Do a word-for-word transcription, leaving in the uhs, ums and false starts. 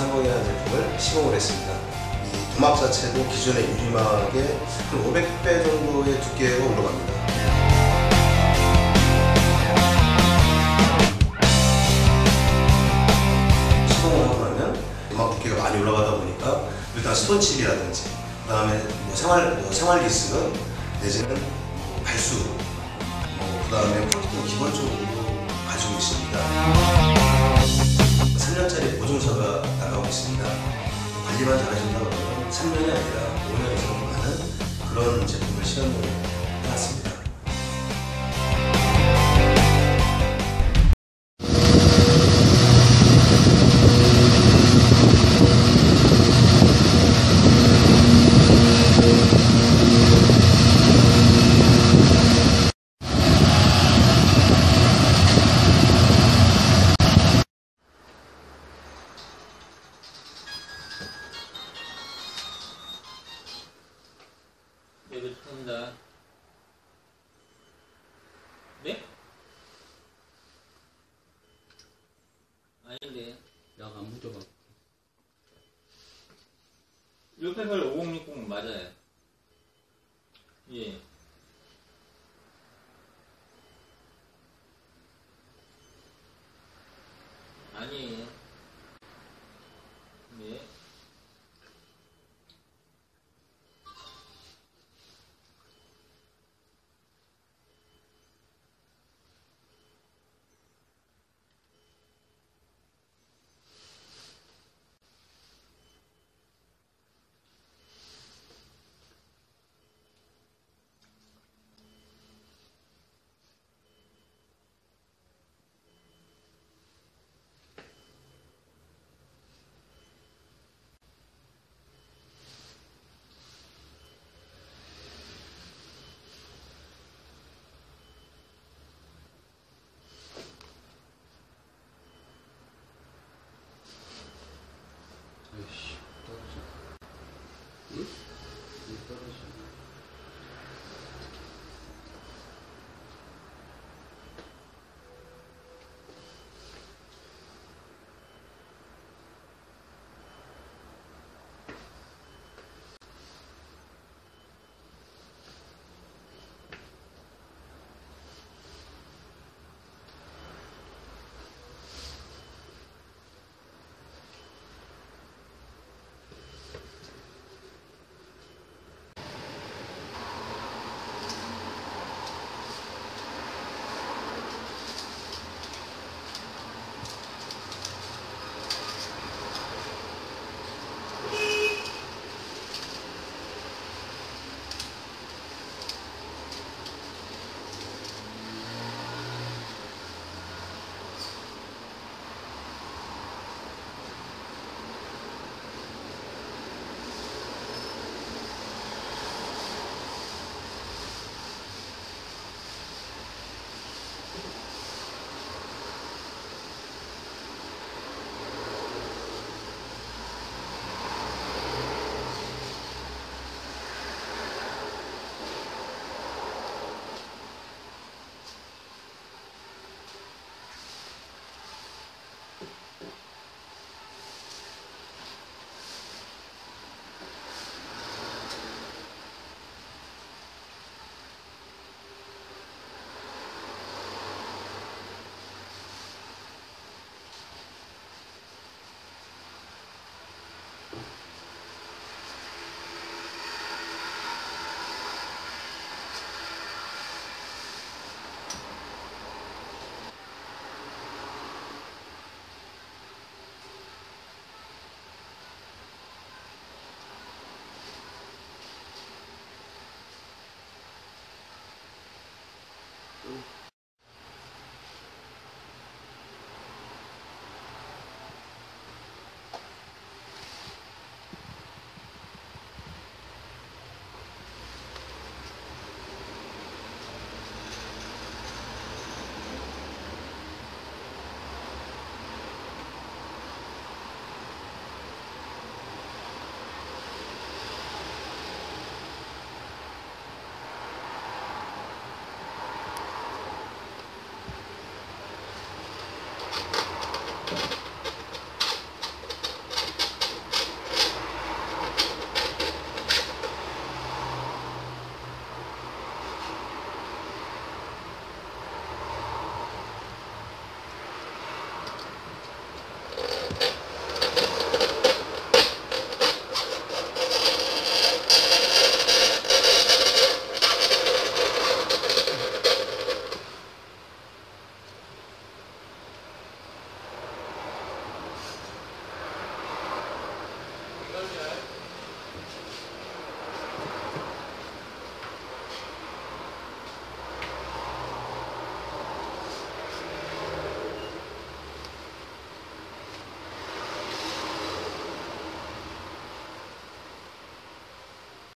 상공이라는 제품을 시공을 했습니다. 이 도막 자체도 기존의 유리막에 한 오백 배 정도의 두께가 올라갑니다. 시공을 하고 나면 도막 두께가 많이 올라가다 보니까 일단 스톤칩이라든지 그 다음에 뭐 생활, 뭐 생활 리스 내지는 뭐 발수 뭐 그 다음에 폴딩 기본적으로 가지고 있습니다. 삼 년짜리 보증서가 나가고 있습니다. 관리만 잘하신다고 하면 삼 년이 아니라 오 년 이상 하는 그런 제품을 시연을 해놨습니다. 여기 합니다. 네? 아닌데. 약 안 묻어봐. 육팔팔 오공육공 맞아요. 예. 아니에요. 네. 아이씨.